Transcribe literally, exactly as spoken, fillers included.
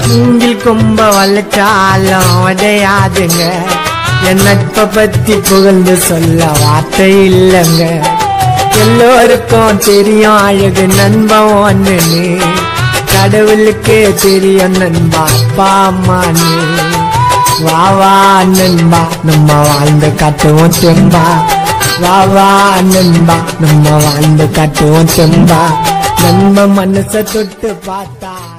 மூங்கில் கொம்ப வளைச்சாலும் உடையாதுங்க. என் நட்பை பத்தி புகழ்ந்து சொல்ல வார்த்தை இல்லைங்க. எல்லோருக்கும் தெரியும் அழகு நண்பன் ஒண்ணுன்னு, கடவுளுக்கே தெரியும் நண்பா அப்பா அம்மான்னு. வா வா நண்பா நம்ம வாழ்ந்து காட்டுவோம் தெம்பா. வா வா நண்பா நம்ம வாழ்ந்து காட்டுவோம் தெம்பா. நண்ப மனச தொட்டு பார்த்தா